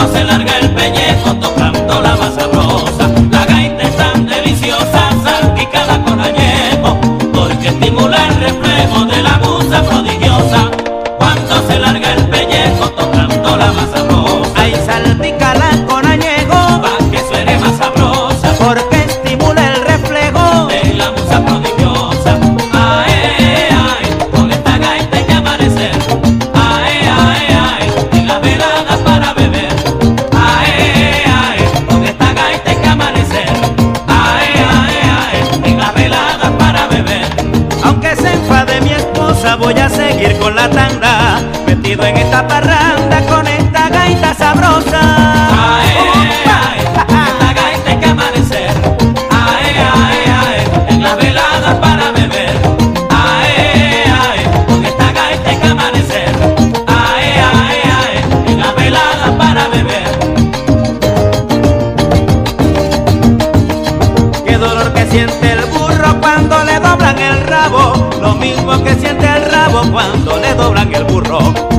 cuando se larga el pellejo tocando la más sabrosa. La gaita es tan deliciosa, salpicada con añejo, porque estimula el reflejo de la musa prodigiosa. Cuando se larga el pellejo tocando la más sabrosa. Ay, salpícala con añejo, pa' que suene más sabrosa, porque estimula el reflejo de la musa prodigiosa. Ae, ae, con esta gaita hay que amanecer. Ae, ae, ae, en las veladas para beber. Ae, ae, con esta gaita hay que amanecer. Ae, ae, ae, en las veladas para beber. Aunque se enfade mi esposa, voy a seguir con la tanda, metido en esta parranda con esta gaita sabrosa. Ae, ae, con esta gaita hay que amanecer. Ae, ae, ae, en las veladas para beber. Ae, ae, con esta gaita hay que amanecer. Ae, ae, ae, en las veladas para beber. Qué dolor que siente el burro cuando le doblan el rabo, lo mismo que siente el rabo cuando le doblan el burro.